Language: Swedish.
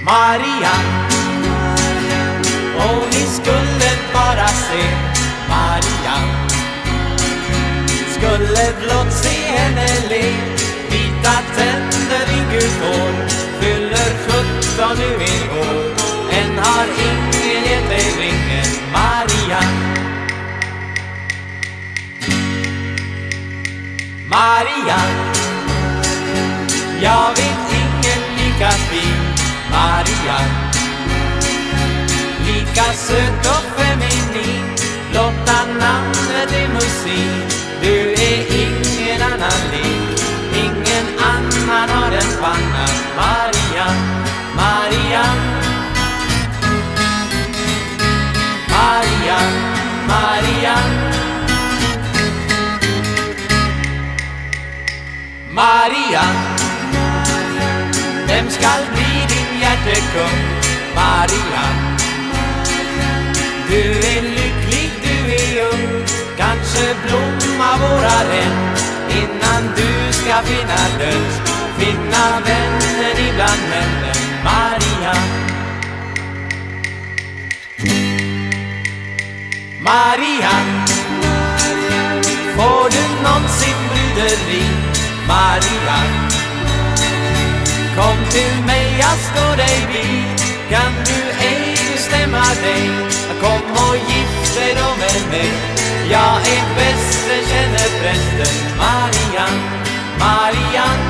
Marianne, och ni skulle bara se Marianne. Skulle blott se henne le, vita tänder i gult hår, fyller 17 nu i år. Än har ingen gett dig ringen, Marianne. Marianne, jag vet ingen lika fin, Marianne. Lika söt och feminin, blotta namnet är musik. Du är ingen annan lik, ingen annan har den pannan, Marianne, Marianne. Marianne, Marianne. Marianne, vem skall bli din hjärtekung, Marianne? Du är lycklig, du är ung, kanske blomma våra än, innan du ska finna lust, finna vännen ibland männen, Marianne. Marianne, får du någonsin bryderi, Marianne? Kom till mig, jag står dig vid. Kan du ej bestämma dig, kom och gift dig då med mig. Jag är bäste, känner prästen, Marianne, Marianne.